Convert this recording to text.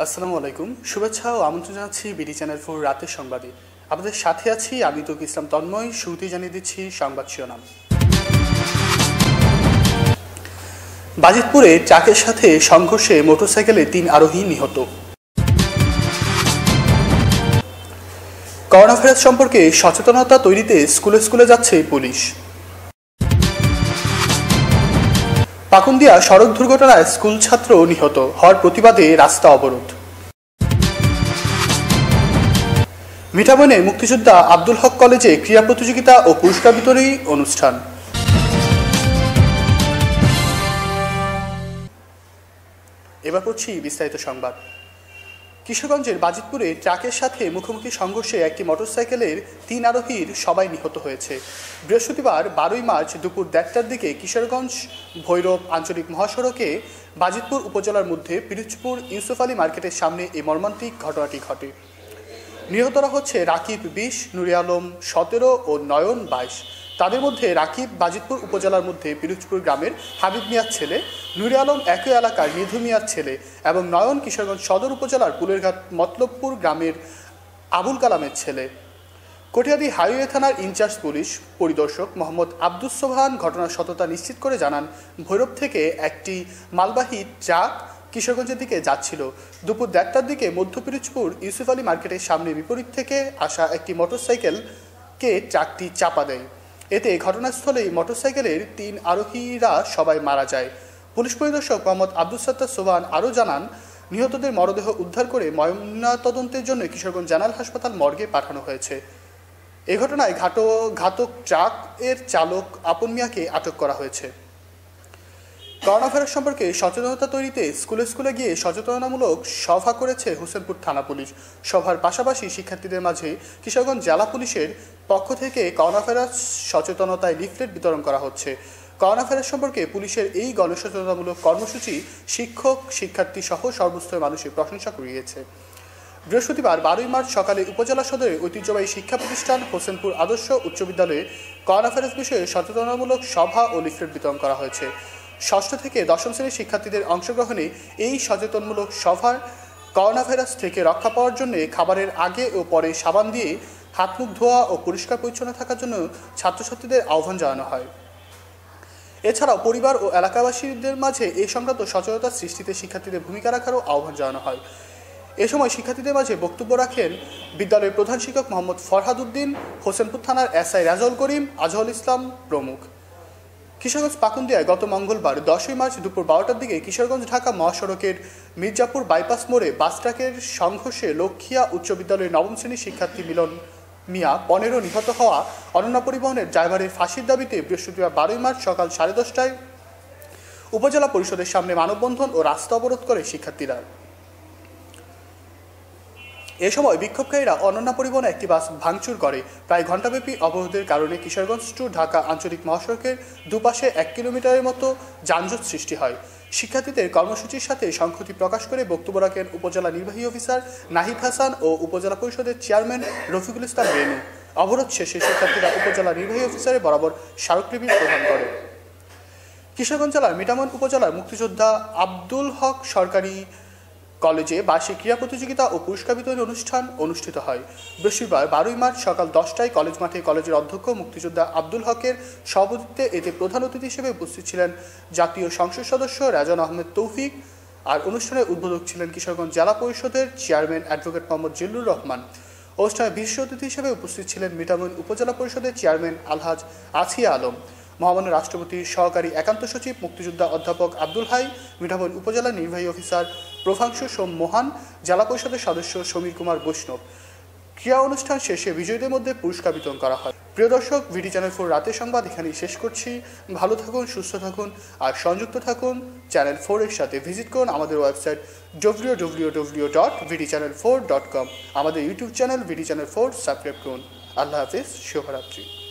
আসসালামু আলাইকুম, শুভেচ্ছা ও আমন্ত্রণ জানাচ্ছি বিডি চ্যানেল 4 রাতের সংবাদে। আপনাদের সাথে আছি আমি তৌক ইসলাম তন্ময়। শুরুতেই জানিয়ে দিচ্ছি সংবাদ শিরোনাম। বাজিতপুরে ট্রাকের সাথে সংঘর্ষে মোটরসাইকেলে 3 আরোহী নিহত। করোনা ভাইরাস সম্পর্কে সচেতনতা তৈরিতে স্কুলে স্কুলে যাচ্ছে পুলিশ। পাকুন্দিয়া সড়ক দুর্ঘটনায় স্কুল ছাত্র নিহত হওয়ার প্রতিবাদে রাস্তা অবরোধ। মিঠাবনে মুক্তিযোদ্ধা আব্দুল হক কলেজে ক্রীড়া প্রতিযোগিতা ও পুরস্কার বিতরণী অনুষ্ঠান। এবার পড়ছি বিস্তারিত সংবাদ। কিশোরগঞ্জের বাজিতপুরে ট্রাকের সাথে মুখোমুখি সংঘর্ষে একটি মোটরসাইকেলের 3 আরোহীর সবাই নিহত হয়েছে। বৃহস্পতিবার 12 মার্চ দুপুর 1টার দিকে কিশোরগঞ্জ ভৈরব আঞ্চলিক মহাসড়কে বাজিতপুর উপজেলার মধ্যে পিরোজপুর ইউসুফ আলী মার্কেটের সামনে এই মর্মান্তিক ঘটনাটি ঘটে। নিহতরা হচ্ছে রাকিব 20, নুরে আলম 17 ও নয়ন 22। তাদের মধ্যে রাকিব বাজিতপুর উপজেলার মধ্যে পিরোজপুর গ্রামের হাবিব মিয়ার ছেলে, নুরে আলম একই এলাকার নিধু মিয়ার ছেলে এবং নয়ন কিশোরগঞ্জ সদর উপজেলার পুলেরঘাট মতলবপুর গ্রামের আবুল কালামের ছেলে। কটিয়াদি হাইওয়ে থানার ইনচার্জ পুলিশ পরিদর্শক মোহাম্মদ আব্দুস সোবহান ঘটনার সত্যতা নিশ্চিত করে জানান, ভৈরব থেকে একটি মালবাহী ট্রাক কিশোরগঞ্জের দিকে যাচ্ছিল। দুপুর 1টার দিকে মধ্য পিরোজপুর ইউসুফ আলী মার্কেটের সামনে বিপরীত থেকে আসা একটি মোটরসাইকেলকে ট্রাকটি চাপা দেয়। এতে ঘটনাস্থলেই মোটরসাইকেলের 3 আরোহীরা সবাই মারা যায়। পুলিশ পরিদর্শক মোহাম্মদ আব্দুস সাত্তার সোবহান আরও জানান, নিহতদের মরদেহ উদ্ধার করে ময়নাতদন্তের জন্য কিশোরগঞ্জ জেনারেল হাসপাতাল মর্গে পাঠানো হয়েছে। এ ঘটনায় ঘাতক ট্রাক এর চালক আপন মিয়াকে আটক করা হয়েছে। করোনা ভাইরাস সম্পর্কে সচেতনতা তৈরিতে স্কুলে স্কুলে গিয়ে সচেতনতামূলক সভা করেছে হোসেনপুর থানা পুলিশ। সভার পাশাপাশি শিক্ষার্থীদের মাঝে কিশোরগঞ্জ জেলা পুলিশের পক্ষ থেকে করোনা ভাইরাস সচেতনতায় লিফলেট বিতরণ করা হচ্ছে। করোনা ভাইরাস সম্পর্কে পুলিশের এই গণসচেতনতামূলক কর্মসূচি শিক্ষক, শিক্ষার্থী সহ সর্বস্তরের মানুষের প্রশংসা কুড়িয়েছে। বৃহস্পতিবার 12 মার্চ সকালে উপজেলা সদরের ঐতিহ্যবাহী শিক্ষা প্রতিষ্ঠান হোসেনপুর আদর্শ উচ্চ বিদ্যালয়ে করোনা ভাইরাস বিষয়ে সচেতনতামূলক সভা ও লিফলেট বিতরণ করা হয়েছে। 6ষ্ঠ থেকে 10ম শ্রেণীর শিক্ষার্থীদের অংশগ্রহণে এই সচেতনমূলক সভার করোনা ভাইরাস থেকে রক্ষা পাওয়ার জন্য খাবারের আগে ও পরে সাবান দিয়ে হাত মুখ ধোয়া ও পরিষ্কার পরিচ্ছন্ন থাকার জন্য ছাত্রছাত্রীদের আহ্বান জানানো হয়। এছাড়াও পরিবার ও এলাকাবাসীদের মাঝে এই সংক্রান্ত সচেতনতা সৃষ্টিতে শিক্ষার্থীদের ভূমিকা রাখারও আহ্বান জানানো হয়। এ সময় শিক্ষার্থীদের মাঝে বক্তব্য রাখেন বিদ্যালয়ের প্রধান শিক্ষক মোহাম্মদ ফরহাদ উদ্দিন, হোসেনপুর থানার এসআই রাজল করিম, আজহারুল ইসলাম প্রমুখ। কিশোরগঞ্জ পাকুন্দিয়ায় গত মঙ্গলবার 10 মার্চ দুপুর 12টার দিকে কিশোরগঞ্জ ঢাকা মহাসড়কের মির্জাপুর বাইপাস মোড়ে বাস ট্রাকের সংঘর্ষে লক্ষ্মীয়া উচ্চ বিদ্যালয়ের 9ম শ্রেণীর শিক্ষার্থী মিলন মিয়া 15 নিহত হওয়া অনন্য পরিবহনের ড্রাইভারের ফাঁসির দাবিতে বৃহস্পতিবার 12 মার্চ সকাল 10:30টায় উপজেলা পরিষদের সামনে মানববন্ধন ও রাস্তা অবরোধ করে শিক্ষার্থীরা। এ সময় বিক্ষোভকারীরা অনন্য পরিবহনে একটি বাস ভাঙচুর করে। প্রায় ঘণ্টাব্যাপী অবরোধের কারণে কিশোরগঞ্জ টু ঢাকা আঞ্চলিক মহাসড়কের দুপাশে 1 কিলোমিটারের মতো যানজট সৃষ্টি হয়। শিক্ষার্থীদের কর্মসূচির সাথে সংহতি প্রকাশ করে বক্তব্য রাখেন উপজেলা নির্বাহী অফিসার নাহিদ হাসান ও উপজেলা পরিষদের চেয়ারম্যান রফিকুল ইসলাম রেনু। অবরোধ শেষে শিক্ষার্থীরা উপজেলা নির্বাহী অফিসারের বরাবর স্মারকলিপি প্রদান করে। কিশোরগঞ্জ জেলার মিঠামন উপজেলার মুক্তিযোদ্ধা আব্দুল হক সরকারি কলেজে বার্ষিক ক্রীড়া প্রতিযোগিতা ও পুরস্কার বিতরণী অনুষ্ঠান অনুষ্ঠিত হয়। বৃহস্পতিবার 12 মার্চ সকাল 10টায় কলেজ মাঠে কলেজের অধ্যক্ষ মুক্তিযোদ্ধা আব্দুল হকের সভাপতিত্বে এতে প্রধান অতিথি হিসেবে উপস্থিত ছিলেন জাতীয় সংসদ সদস্য রাজন আহমেদ তৌফিক। আর অনুষ্ঠানের উদ্বোধক ছিলেন কিশোরগঞ্জ জেলা পরিষদের চেয়ারম্যান অ্যাডভোকেট মোহাম্মদ জিল্লুর রহমান। অনুষ্ঠানে বিশেষ অতিথি হিসেবে উপস্থিত ছিলেন মিঠামন উপজেলা পরিষদের চেয়ারম্যান আলহাজ আসিয়া আলম, মহামান্য রাষ্ট্রপতির সহকারী একান্ত সচিব মুক্তিযোদ্ধা অধ্যাপক আব্দুল হাই, মিঠামন উপজেলা নির্বাহী অফিসার প্রভাংশু সোম মোহান, জেলা পরিষদের সদস্য সমীর কুমার বৈষ্ণব। ক্রীড়া অনুষ্ঠান শেষে বিজয়ীদের মধ্যে পুরস্কার বিতরণ করা হয়। প্রিয় দর্শক, বিডি চ্যানেল 4 রাতের সংবাদ এখানেই শেষ করছি। ভালো থাকুন, সুস্থ থাকুন আর সংযুক্ত থাকুন চ্যানেল 4 এর সাথে। ভিজিট করুন আমাদের ওয়েবসাইট www.vdchannel4.com। আমাদের YouTube channel BD channel 4 subscribe করুন। আল্লাহ হাফিজ, শুভরাত্রি।